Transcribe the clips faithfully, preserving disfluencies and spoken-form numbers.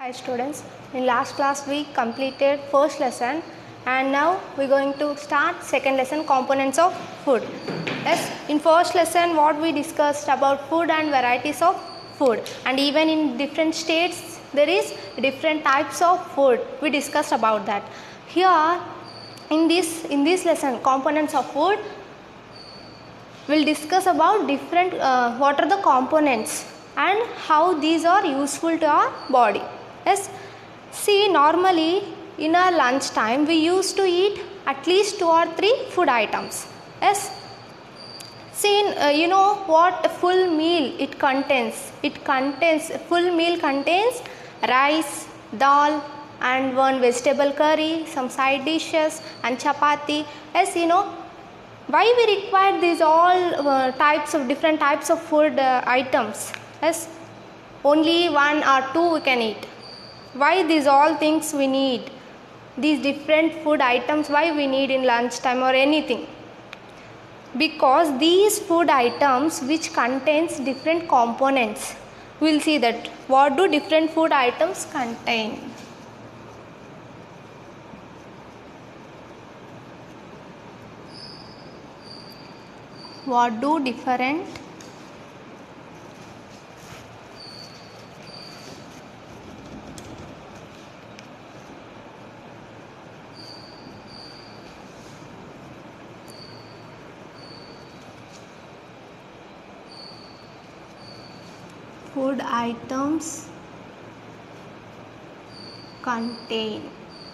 Hi students, in last class we completed first lesson and now we are going to start second lesson, components of food. Yes, in first lesson what we discussed about food and varieties of food, and even in different states there is different types of food. We discussed about that. Here in this in this lesson, components of food, we will discuss about different uh, what are the components and how these are useful to our body. Yes, see, normally in our lunch time we used to eat at least two or three food items. Yes, see, uh, you know what full meal it contains. It contains full meal contains rice, dal, and one vegetable curry, some side dishes, and chapati. Yes, you know why we require these all uh, types of different types of food uh, items. Yes, only one or two we can eat. Why these all things we need, these different food items, why we need in lunch time or anything? Because these food items which contains different components. We will see that what do different food items contain. What do different food items contain?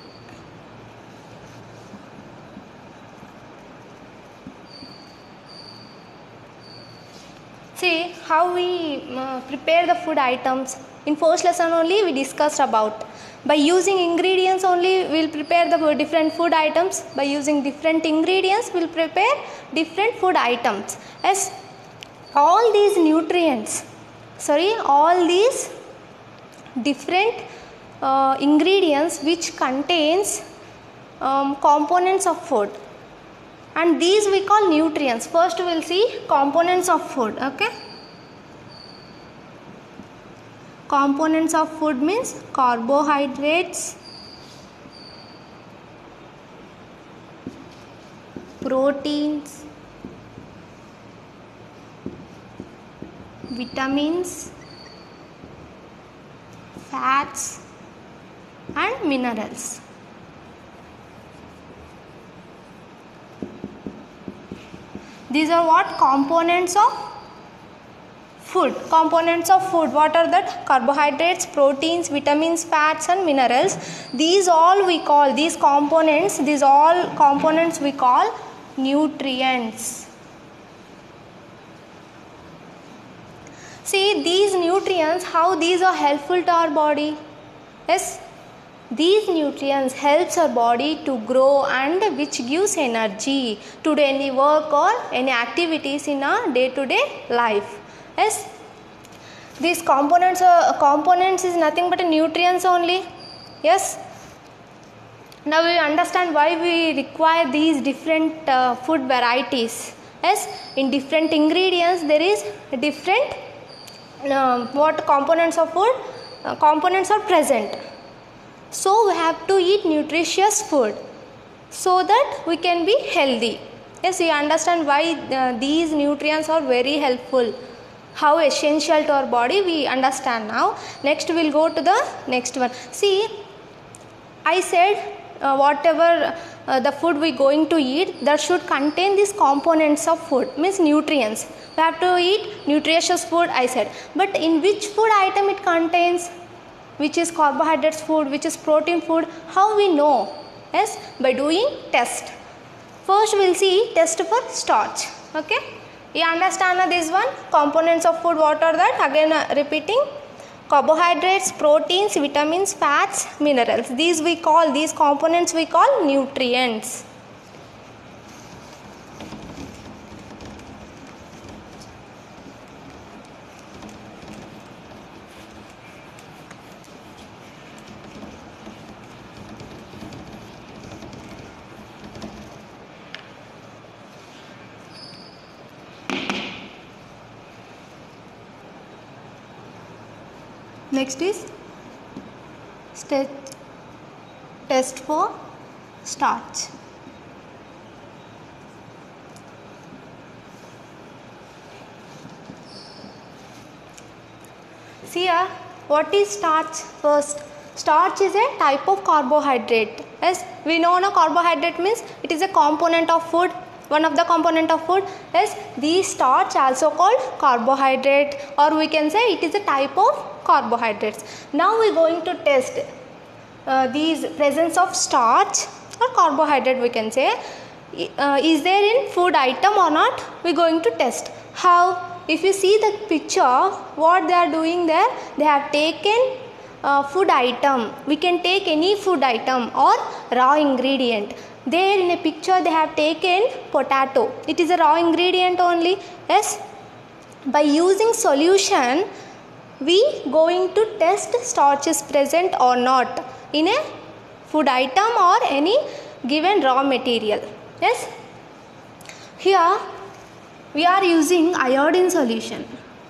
See how we uh, prepare the food items. In first lesson only we discussed about by using ingredients only we will prepare the different food items. By using different ingredients we will prepare different food items. As all these nutrients, sorry, all these different uh, ingredients which contains um, components of food, and these we call nutrients. First we will see components of food. Okay, components of food means carbohydrates, proteins, vitamins, fats, and minerals. These are what components of food. Components of food, what are that? Carbohydrates, proteins, vitamins, fats, and minerals. These all we call, these components, these all components we call nutrients. See these nutrients, how these are helpful to our body. Yes, these nutrients helps our body to grow and which gives energy to do any work or any activities in our day to day life. Yes, these components are, components is nothing but nutrients only. Yes, now we understand why we require these different uh, food varieties. Yes, in different ingredients there is different uh, what components of food uh, components are present. So we have to eat nutritious food so that we can be healthy. Yes, you understand why uh, these nutrients are very helpful, how essential to our body we understand now. Next we will go to the next one. See, I said uh, whatever uh, the food we going to eat, that should contain these components of food, means nutrients. We have to eat nutritious food, I said. But in which food item it contains? Which is carbohydrates food, which is protein food? How we know? Yes, by doing test. First we will see test for starch. Okay, you understand uh, this one? Components of food, what are that? Again uh, repeating: carbohydrates, proteins, vitamins, fats, minerals. These we call, these components we call nutrients. Next is Test, test for starch. See here, what is starch? First, starch is a type of carbohydrate. Yes, we know no carbohydrate means it is a component of food, one of the component of food. Yes, these starch also called carbohydrate, or we can say it is a type of carbohydrates. Now we are going to test uh, these presence of starch or carbohydrate, we can say. Uh, is there in food item or not? We are going to test. How? If you see the picture, what they are doing there, they have taken uh, food item. We can take any food item or raw ingredient. There in a picture they have taken potato. It is a raw ingredient only. Yes. By using solution, we going to test starch is present or not in a food item or any given raw material. Yes. Here we are using iodine solution.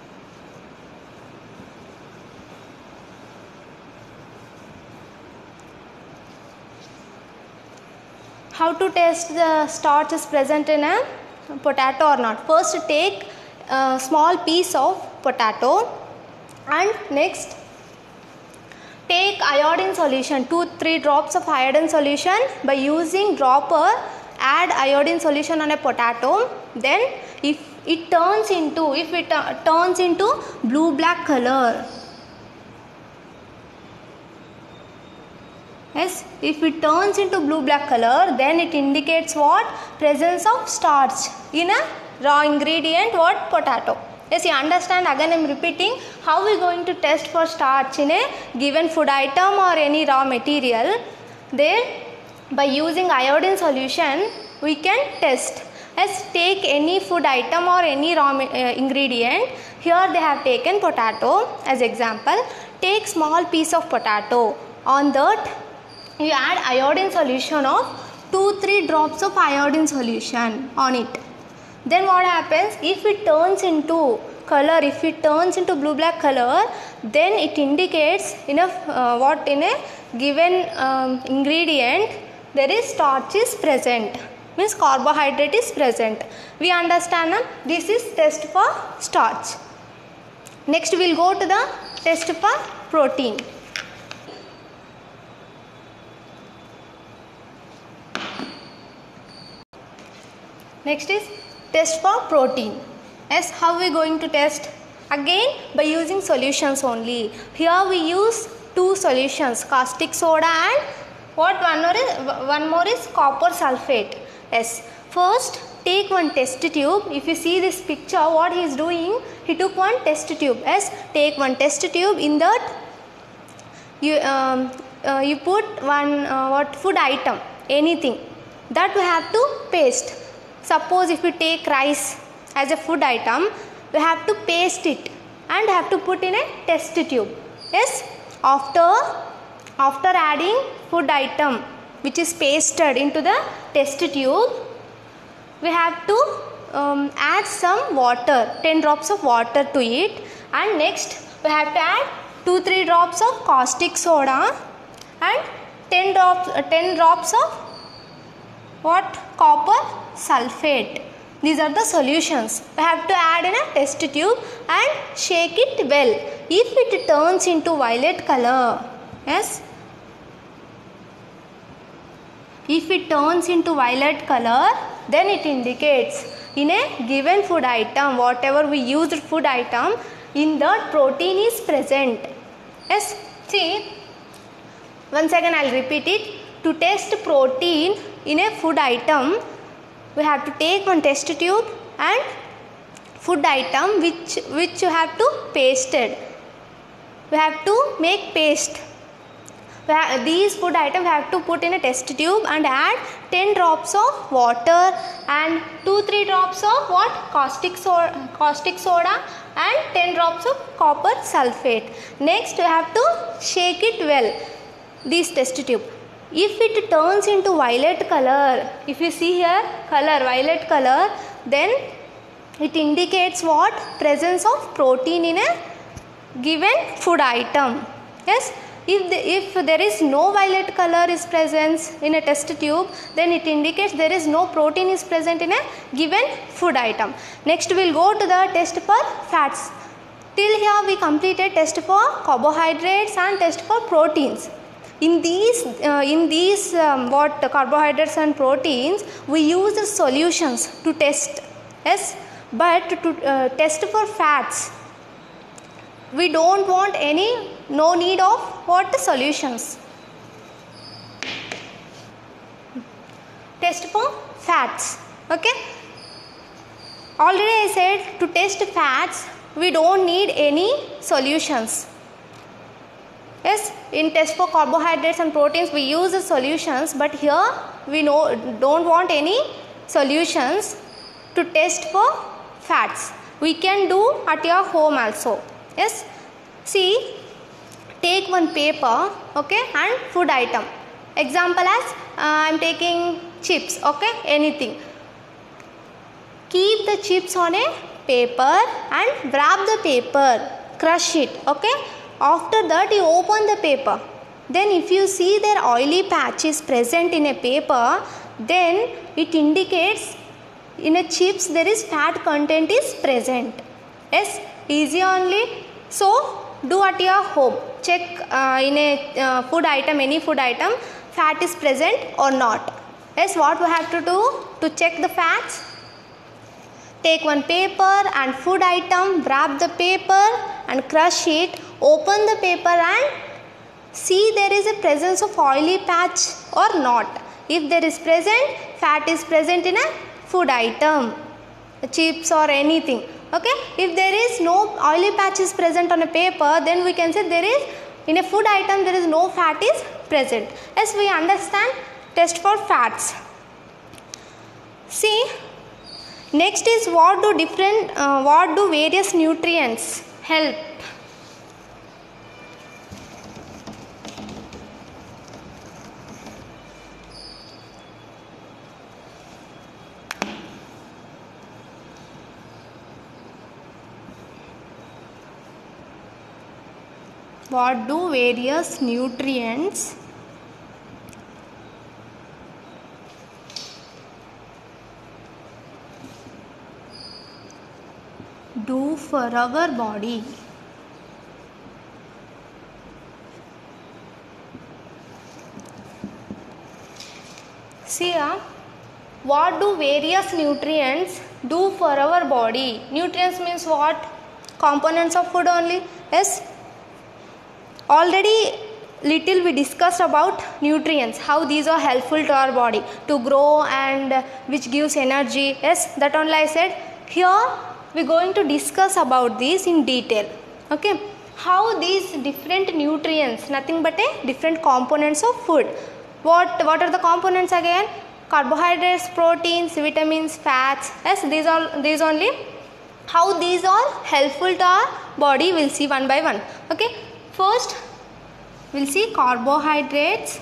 How to test the starch is present in a potato or not? First, take a small piece of potato and next take iodine solution, two three drops of iodine solution. By using dropper, add iodine solution on a potato. Then if it turns into if it uh, turns into blue black color, yes, if it turns into blue black color, then it indicates what? Presence of starch in a raw ingredient, what? Potato. Yes, you understand? Again I am repeating how we are going to test for starch in a given food item or any raw material. There, by using iodine solution, we can test. Let's take any food item or any raw uh, ingredient. Here they have taken potato as example. Take small piece of potato. On that you add iodine solution of two to three drops of iodine solution on it. Then what happens? If it turns into color, if it turns into blue black color, then it indicates in a uh, what in a given um, ingredient there is starch is present, means carbohydrate is present. We understand now? This is test for starch. Next we will go to the test for protein. Next is test for protein. Yes, how we going to test? Again by using solutions only. Here we use two solutions, caustic soda and what one more is, one more is copper sulfate. Yes, first take one test tube. If you see this picture, what he is doing, he took one test tube. Yes, take one test tube. In that you um, uh, you put one uh, what food item, anything that we have to paste. Suppose if you take rice as a food item, we have to paste it and have to put in a test tube. Yes, after after adding food item which is pasted into the test tube, we have to um, add some water, ten drops of water to it, and next we have to add two to three drops of caustic soda and ten drops uh, ten drops of what? Copper sulfate. These are the solutions. We have to add in a test tube and shake it well. If it turns into violet color, yes, if it turns into violet color, then it indicates in a given food item, whatever we used food item, in that protein is present. Yes, see, once again I will repeat it. To test protein in a food item, we have to take one test tube and food item which which you have to pasted. We have to make paste. We have, these food items have to put in a test tube and add ten drops of water and two to three drops of what? Caustic soda, caustic soda and ten drops of copper sulfate. Next we have to shake it well, this test tube. If it turns into violet color, if you see here color, violet color, then it indicates what? Presence of protein in a given food item. Yes, If, the, if there is no violet color is present in a test tube, then it indicates there is no protein is present in a given food item. Next we will go to the test for fats. Till here we completed test for carbohydrates and test for proteins. In these, uh, in these um, what carbohydrates and proteins, we use the solutions to test. Yes, but to uh, test for fats, we don't want any, no need of what the solutions. Test for fats. Okay. Already I said to test fats, we don't need any solutions. Yes, in test for carbohydrates and proteins we use the solutions, but here we know, don't want any solutions to test for fats. We can do at your home also. Yes, see, take one paper, okay, and food item. Example as uh, I am taking chips, okay, anything. Keep the chips on a paper and wrap the paper, crush it, okay. After that you open the paper. Then if you see there oily patches present in a paper, then it indicates in a chips there is fat content is present. Yes, easy only. So do at your home. Check uh, in a uh, food item, any food item, fat is present or not. Yes, what we have to do to check the fats? Take one paper and food item, wrap the paper and crush it, open the paper and see there is a presence of oily patch or not. If there is present, fat is present in a food item, chips or anything. Okay, if there is no oily patch is present on a paper, then we can say there is, in a food item there is no fat is present. Yes, we understand test for fats. See, next is what do different, uh, what do various nutrients help? What do various nutrients do for our body? See, uh, what do various nutrients do for our body? Nutrients means what? Components of food only. Yes. Already little we discussed about nutrients, how these are helpful to our body to grow and which gives energy. Yes, that only I said. Here we are going to discuss about this in detail. Okay, how these different nutrients, nothing but a different components of food. What, what are the components again? Carbohydrates, proteins, vitamins, fats. Yes, these are these only. How these are helpful to our body, we'll see one by one. Okay. First, we will see carbohydrates,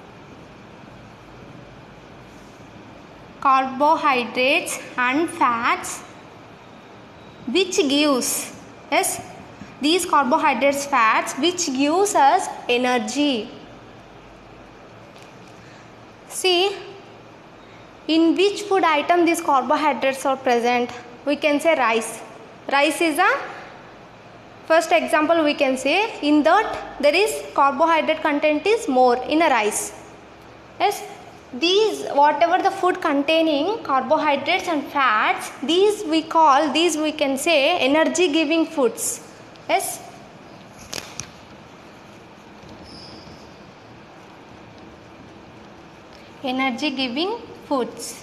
carbohydrates and fats, which gives, yes, these carbohydrates, fats, which gives us energy. See, in which food item these carbohydrates are present? We can say rice. Rice is a first example. We can say in that there is carbohydrate content is more in a rice. Yes, these whatever the food containing carbohydrates and fats, these we call, these we can say energy giving foods. Yes, energy giving foods.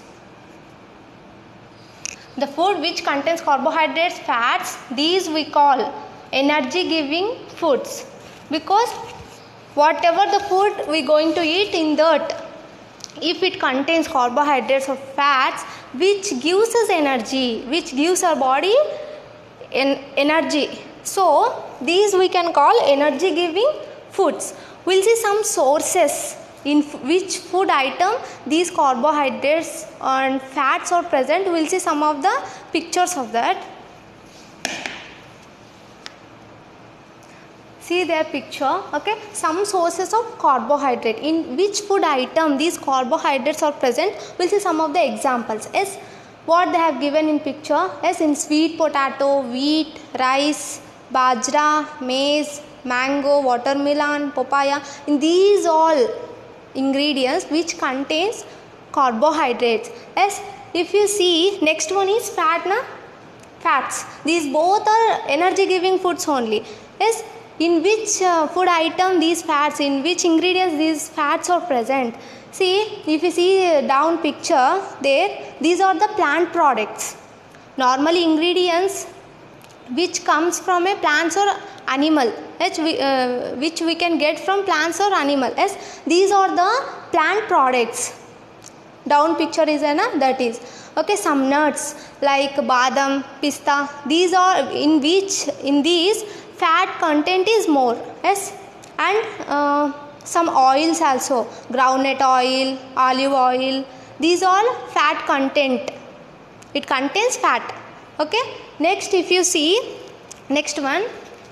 The food which contains carbohydrates, fats, these we call energy giving foods, because whatever the food we going to eat, in that if it contains carbohydrates or fats which gives us energy, which gives our body en energy, so these we can call energy giving foods. We will see some sources in which food item these carbohydrates and fats are present. We will see some of the pictures of that. see their picture. Okay, some sources of carbohydrate. In which food item these carbohydrates are present? We'll see some of the examples. Yes, what they have given in picture. Yes, in sweet potato, wheat, rice, bajra, maize, mango, watermelon, papaya. In these all ingredients which contains carbohydrates. Yes, if you see, next one is fat, na? Fats. These both are energy giving foods only. Yes, in which uh, food item these fats, in which ingredients these fats are present? See, if you see down picture there, these are the plant products. Normally ingredients which comes from a plants or animal, which we, uh, which we can get from plants or animal. Yes, these are the plant products. Down picture is a na, that is. Okay, some nuts like badam, pista, these are in which in these fat content is more. Yes, and uh, some oils also, groundnut oil, olive oil, these all fat content. It contains fat. Okay, next if you see, next one,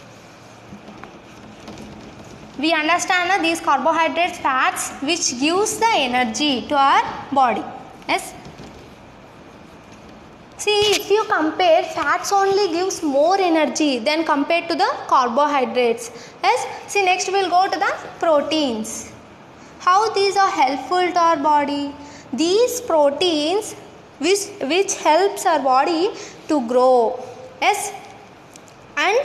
we understand uh, these carbohydrates, fats which gives the energy to our body. Yes, see, if you compare, fats only gives more energy than compared to the carbohydrates. Yes, see, next we will go to the proteins. How these are helpful to our body? These proteins which which helps our body to grow. Yes, and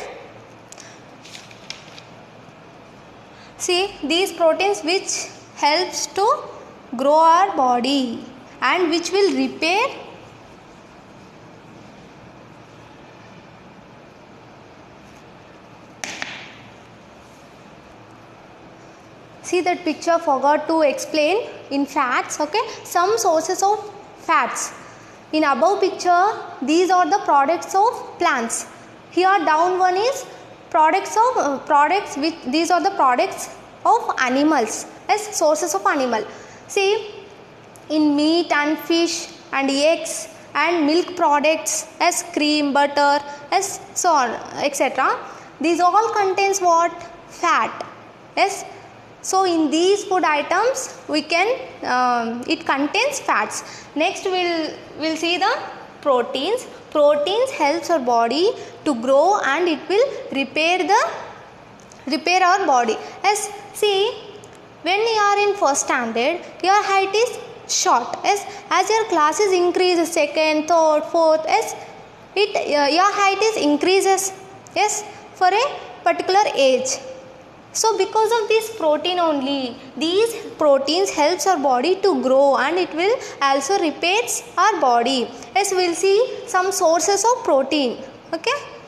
see, these proteins which helps to grow our body and which will repair see that picture, forgot to explain in fats. Okay, some sources of fats. In above picture, these are the products of plants. Here down one is products of uh, products which these are the products of animals. Yes, sources of animal. See, in meat and fish and eggs and milk products as cream, butter, as so on, et cetera. These all contains what? Fat. Yes. So in these food items we can um, it contains fats. Next we'll we'll see the proteins. Proteins helps our body to grow and it will repair the repair our body. Yes, see, when you are in first standard, your height is short. Yes, as your classes increase, second, third, fourth, yes, it uh, your height is increases. Yes, for a particular age. So because of this protein only, these proteins helps our body to grow and it will also repairs our body. Yes, we will see some sources of protein. Okay.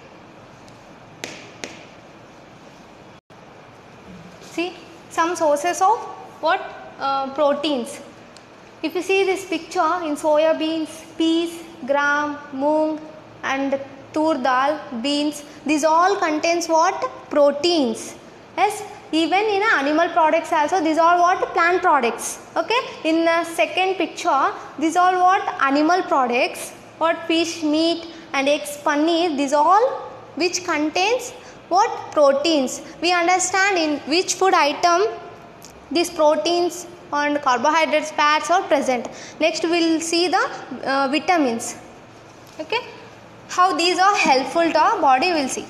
See, some sources of what? Uh, proteins. If you see this picture in soya beans, peas, gram, moong and tur dal, beans, these all contains what? Proteins. Yes, even in animal products also, these are what? Plant products. Okay, in the second picture, these are what? Animal products, what? Fish, meat and eggs, paneer, these all which contains what? Proteins. We understand in which food item these proteins and carbohydrates, fats are present. Next we will see the uh, vitamins. Okay, how these are helpful to our body, we will see.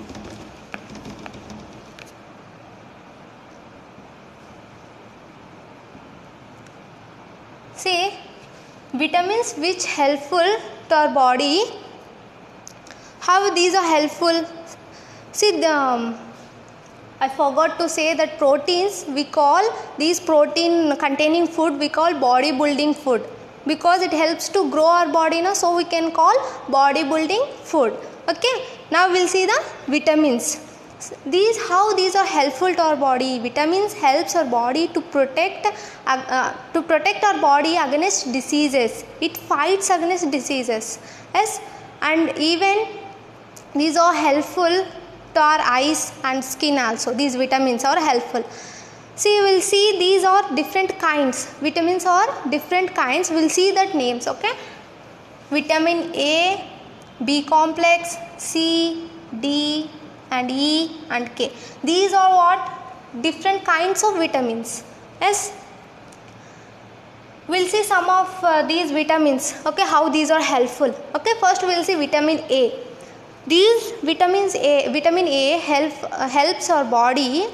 See, vitamins which helpful to our body. How these are helpful? See, the, um, I forgot to say that proteins, we call these protein containing food, we call bodybuilding food, because it helps to grow our body, no? So we can call bodybuilding food. Okay, now we will see the vitamins. These, how these are helpful to our body? Vitamins helps our body to protect uh, uh, to protect our body against diseases. It fights against diseases. Yes, and even these are helpful to our eyes and skin also. These vitamins are helpful. See, we will see these are different kinds. Vitamins are different kinds. We will see that names. Okay, vitamin A, B complex, C, D and E and K. These are what? Different kinds of vitamins. Yes. We'll see some of uh, these vitamins. Okay, how these are helpful. Okay, first we'll see vitamin A. These vitamins A, vitamin A help uh, helps our body.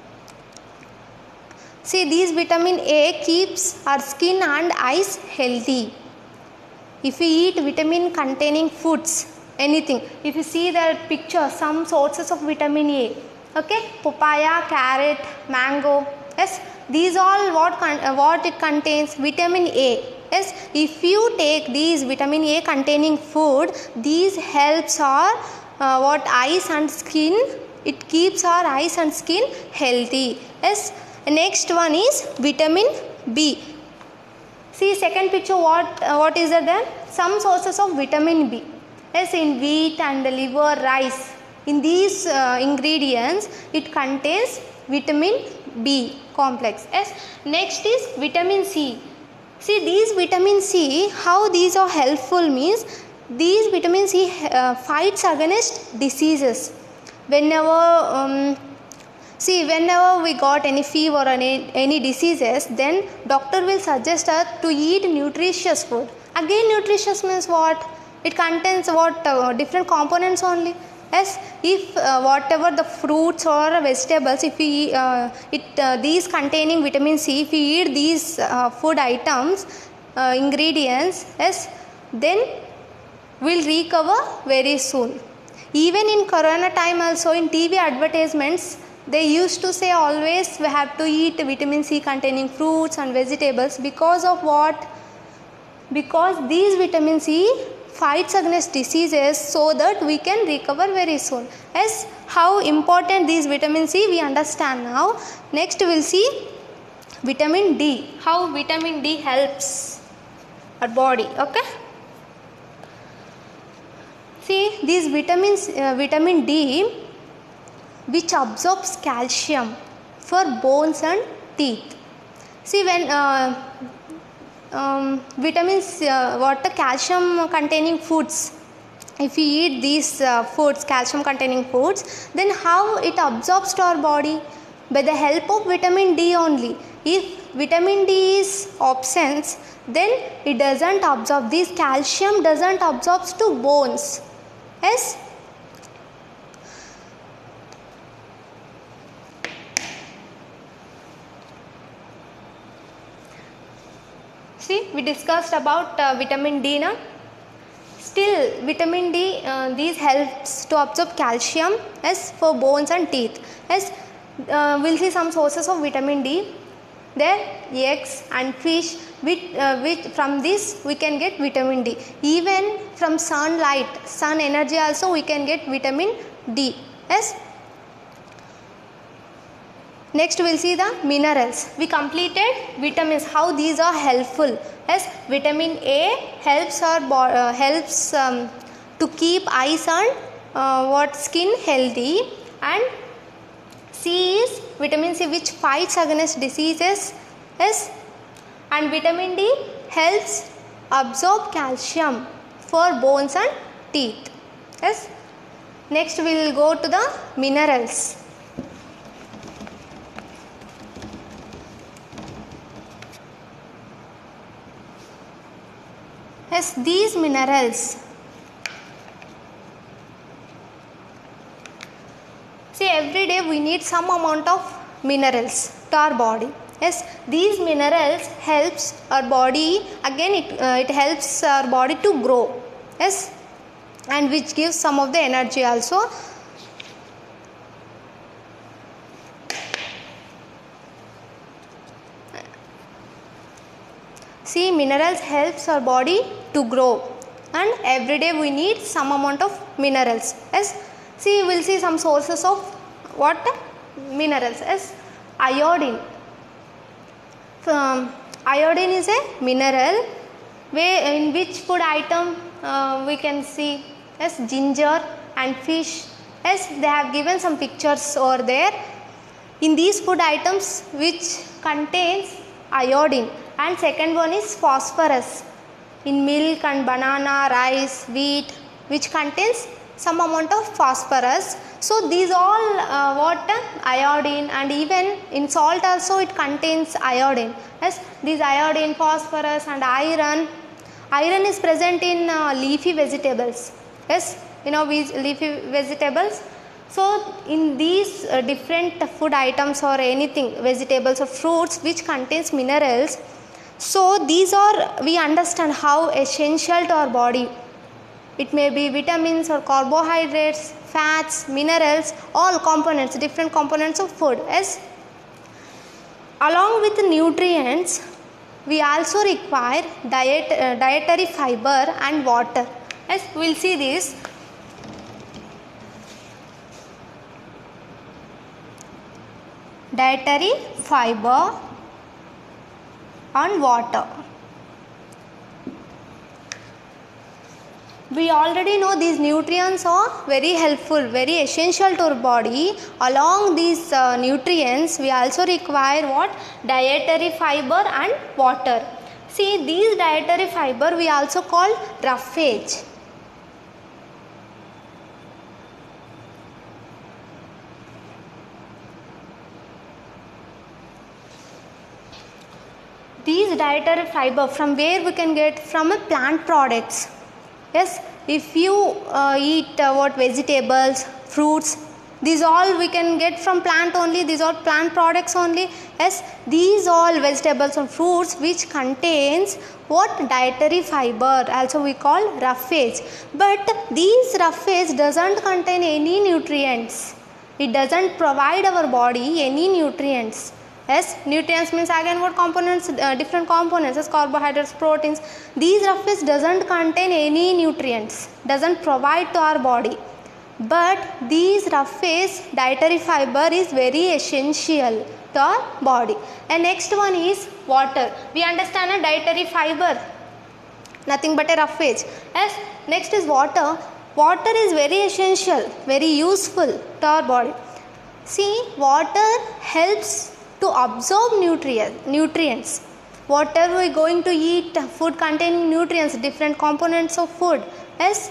See, these vitamin A keeps our skin and eyes healthy. If we eat vitamin containing foods, anything, if you see the picture, some sources of vitamin A, okay, papaya, carrot, mango, yes, these all what con uh, what it contains, vitamin A. Yes, if you take these vitamin A containing food, these helps our uh, what eyes and skin, it keeps our eyes and skin healthy. Yes, next one is vitamin B. See second picture, what uh, what is there? Some sources of vitamin B. Yes, in wheat and liver, rice. In these uh, ingredients, it contains vitamin B complex. Yes. Next is vitamin C. See these vitamin C, how these are helpful means, these vitamin C uh, fights against diseases. Whenever um, see whenever we got any fever or any, any diseases, then doctor will suggest us to eat nutritious food. Again nutritious means what? It contains what uh, different components only. Yes, if uh, whatever the fruits or vegetables, if we uh, it uh, these containing vitamin C, if we eat these uh, food items, uh, ingredients, yes, then we'll recover very soon. Even in corona time also, in T V advertisements, they used to say always we have to eat vitamin C containing fruits and vegetables. Because of what? Because these vitamin C fights against diseases, so that we can recover very soon. Yes, how important these vitamin C we understand now. Next we will see vitamin D, how vitamin D helps our body. Okay, see these vitamins, uh, vitamin D which absorbs calcium for bones and teeth. See when uh, Um, vitamins, uh, what the calcium containing foods, if we eat these uh, foods, calcium containing foods, then how it absorbs to our body? By the help of vitamin D only. If vitamin D is absent, then it doesn't absorb, this calcium doesn't absorb to bones. Yes. See, we discussed about uh, vitamin D now. Still vitamin D, uh, these helps to absorb calcium, yes, for bones and teeth. Yes, uh, we'll see some sources of vitamin D. There, eggs and fish, which, uh, which from this we can get vitamin D. Even from sunlight, sun energy also we can get vitamin D. Yes. Next we will see the minerals. We completed vitamins, how these are helpful. Yes, vitamin A helps our uh, helps um, to keep eyes and uh, what skin healthy, and C is vitamin C which fights against diseases. Yes, and vitamin D helps absorb calcium for bones and teeth. Yes. Next we will go to the minerals. Yes, these minerals, see every day we need some amount of minerals to our body. Yes, these minerals helps our body, again it, uh, it helps our body to grow. Yes, and which gives some of the energy also. See, minerals helps our body to grow, and every day we need some amount of minerals. Yes, see we will see some sources of what minerals. Yes, iodine. Um, iodine is a mineral where in which food item uh, we can see. Yes, ginger and fish. Yes, they have given some pictures over there. In these food items which contains iodine. And second one is phosphorus in milk and banana, rice, wheat, which contains some amount of phosphorus. So these all uh, what iodine, and even in salt also it contains iodine. Yes, these iodine, phosphorus and iron. Iron is present in uh, leafy vegetables. Yes, you know these leafy vegetables. So in these uh, different food items or anything, vegetables or fruits which contains minerals, so these are, we understand how essential to our body. It may be vitamins or carbohydrates, fats, minerals, all components, different components of food. Yes. Along with nutrients, we also require diet, uh, dietary fiber and water. Yes, we will see this. Dietary fiber and water. We already know these nutrients are very helpful, very essential to our body. Along these uh, nutrients, we also require what? Dietary fiber and water. See, these dietary fiber we also call roughage. These dietary fiber, from where we can get? From a plant products. Yes, if you uh, eat uh, what vegetables, fruits, these all we can get from plant only. These are plant products only. Yes, these all vegetables and fruits which contains what? Dietary fiber, also we call roughage. But these roughage doesn't contain any nutrients. It doesn't provide our body any nutrients. Yes, nutrients means again what components? Uh, different components as carbohydrates, proteins. These roughage doesn't contain any nutrients, doesn't provide to our body. But these roughage dietary fiber is very essential to our body. And next one is water. We understand a dietary fiber, nothing but a roughage. Yes, next is water. Water is very essential, very useful to our body. See, water helps to absorb nutrient, nutrients. Whatever we are going to eat, food containing nutrients, different components of food. Yes,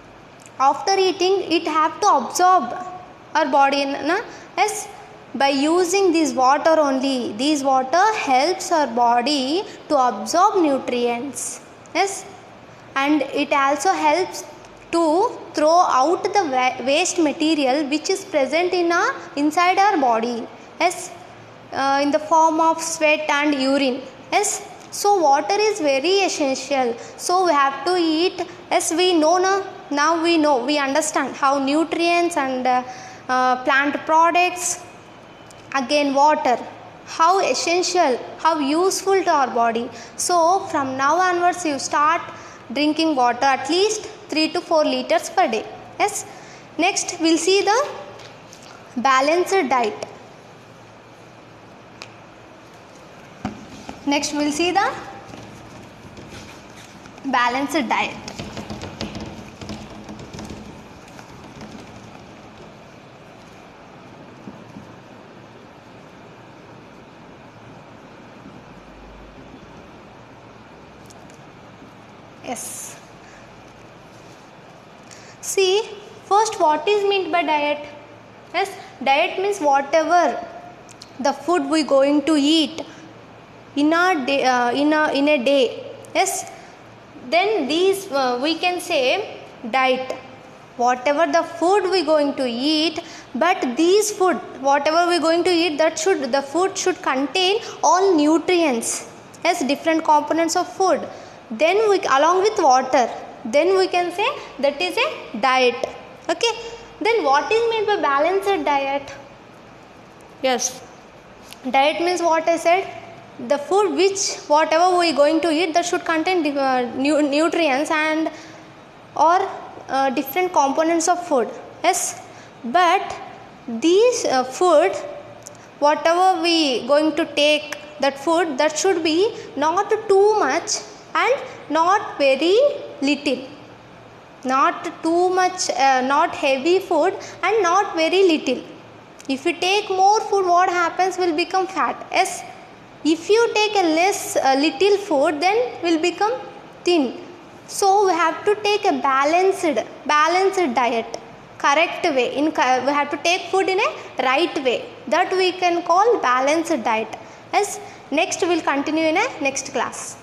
after eating it have to absorb our body. Na? Yes, by using this water only. This water helps our body to absorb nutrients. Yes, and it also helps to throw out the waste material which is present in our, inside our body. Yes. Uh, in the form of sweat and urine. Yes, so water is very essential. So we have to eat. Yes, we know now. Now we know. We understand how nutrients and uh, uh, plant products. Again, water. How essential, how useful to our body. So from now onwards, you start drinking water at least three to four liters per day. Yes. Next, we'll see the balanced diet. Next we will see the balanced diet. Yes. See, first what is meant by diet? Yes, diet means whatever the food we going to eat in a day, uh, in a in a day. Yes, then these uh, we can say diet, whatever the food we going to eat, but these food whatever we going to eat, that should the food should contain all nutrients. Yes, different components of food. Then we along with water, then we can say that is a diet. Okay, then what is meant by balanced diet? Yes, diet means what I said, the food which whatever we going to eat, that should contain uh, nu nutrients and or uh, different components of food. Yes, but these uh, food whatever we going to take, that food, that should be not too much and not very little, not too much, uh, not heavy food and not very little. If you take more food, what happens? Will become fat. Yes, if you take a less uh, little food, then will become thin. So we have to take a balanced balanced diet, correct way. In we have to take food in a right way. That we can call balanced diet. Yes. Next we will continue in a next class.